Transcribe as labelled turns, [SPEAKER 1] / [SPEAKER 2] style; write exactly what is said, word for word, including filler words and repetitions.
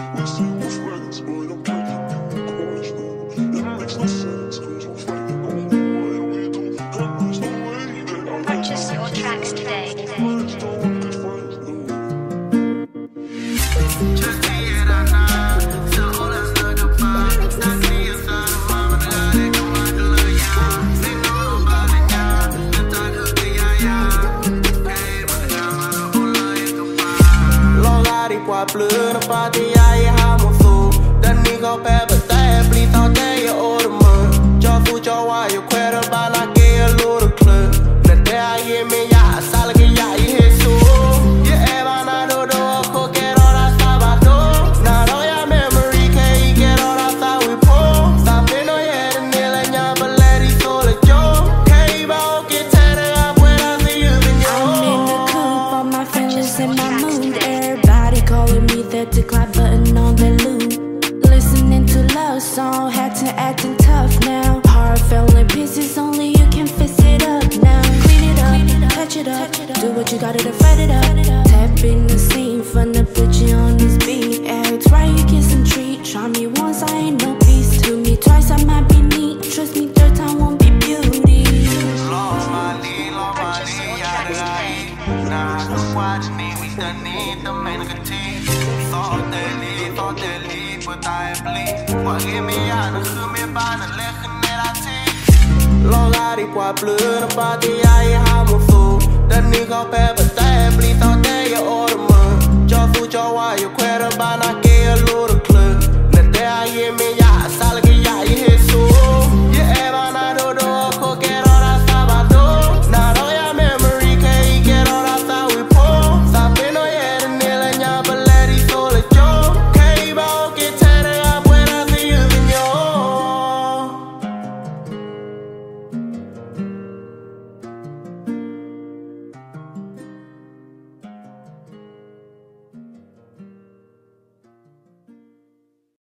[SPEAKER 1] We say we're friends, but I'm taking you close. It makes no sense, cause we're fighting all the way we do. And there's no way that I
[SPEAKER 2] Purchase your tracks today.
[SPEAKER 1] friends don't fight no.
[SPEAKER 3] Qua bleu nó pha thì ai ham một xu đất ni có bé bật tay pli tao tay ya ô đầm mơ cho phu cho qua ya khoe ra ba na kia lu được klơ nè te ai ye me ya sa la ke ya i hesu ye e ba na do do ko ke ro ra sa ba do na do ya memory ke i ke ro ra sa we po sa pe no ye ne la nya ba le ri so le jo ke ba o ke te ra pueda see you in yo
[SPEAKER 4] I'm in the coop on my feelings and my mood. Everybody calling me that decline button on the loop. Listening to love song, had to acting tough now. Heart fell in pieces, only you can fix it up now. Clean it up, touch it up, do what you gotta to fight it up. Tap in the scene, fun to put you on this beat. Act right, you kiss and treat. Try me once, I ain't no beast. Do me twice, I might be neat. Trust me, third time won't be beauty.
[SPEAKER 3] Long money, long money, yeah, right. Nah, look what you need, we done need the main good tea. Thought they leave, thought they leave, but I bleed. What give me out, the who me by the legend that I take. Long đi qua bleu nó pha thì ai ham một xu đất ni có bé bật tay pli tao tay ya ô đầm mơ cho phu cho qua ya khoe ra ba na kia